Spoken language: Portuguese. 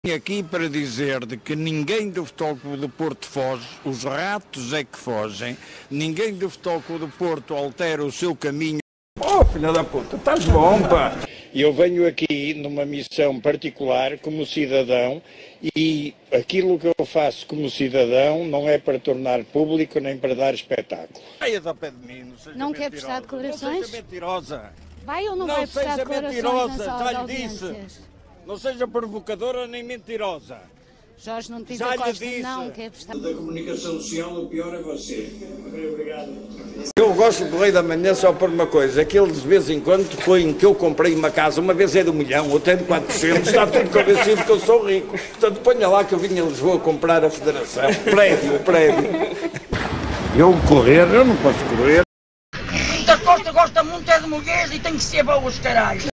Aqui para dizer de que ninguém do Futebol Clube do Porto foge, os ratos é que fogem, ninguém do Futebol Clube do Porto altera o seu caminho. Oh, filha da puta, estás bom, pá! Eu venho aqui numa missão particular como cidadão e aquilo que eu faço como cidadão não é para tornar público nem para dar espetáculo. Saia ao pé de mim, não seja não quer prestar declarações? Não seja mentirosa. Vai ou não vai prestar declarações na sala de audiências? Não seja provocadora nem mentirosa. Jorge, não te Já lhe Costa, disse. não quer prestar. Da comunicação social, o pior é você. Obrigado. Eu gosto do Correio da Manhã só por uma coisa, que eles de vez em quando põem que eu comprei uma casa, uma vez é de 1 milhão, outra é de 400, está tudo convencido que eu sou rico. Portanto, ponha lá que eu vim a Lisboa comprar a Federação. Prédio. Eu correr, eu não posso correr. Da Costa gosta muito é de mulheres e tem que ser boas, caralho.